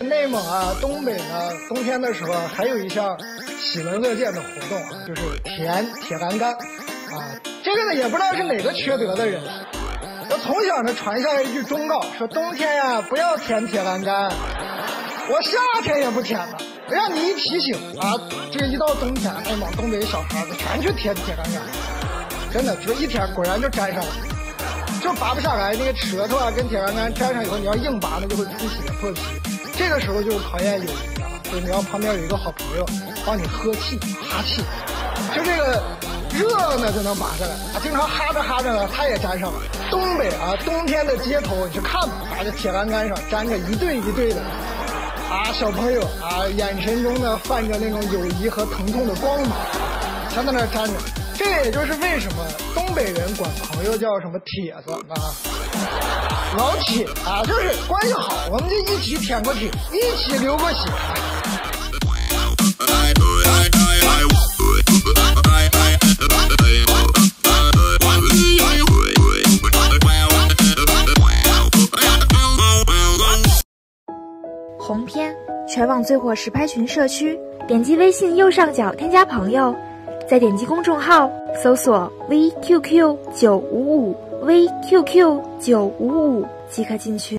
内蒙啊、东北呢，冬天的时候还有一项喜闻乐见的活动啊，就是舔铁栏杆啊。这个呢，也不知道是哪个缺德的人，我从小呢传下一句忠告，说冬天呀不要舔铁栏杆，我夏天也不舔了。让你一提醒啊，这一到冬天，内蒙东北小孩子全去舔铁栏杆，真的就一舔，果然就粘上了。就拔不下来，那个舌头啊跟铁栏杆粘上以后，你要硬拔呢就会出血破皮。这个时候就是考验友谊啊，就是你要旁边有一个好朋友帮你喝气哈气，就这个热了呢就能拔下来啊。经常哈着哈着呢，它也粘上了。东北啊，冬天的街头你去看吧，把这铁栏杆上粘着一对一对的啊，小朋友啊，眼神中呢泛着那种友谊和疼痛的光芒，全在那粘着。这也就是为什么东北人管朋友叫什么铁子啊，老铁啊，就是关系好，我们就一起舔过铁，一起流过血。 红片全网最火实拍群社区，点击微信右上角添加朋友，再点击公众号搜索 VQQ955 VQQ955 即可进群。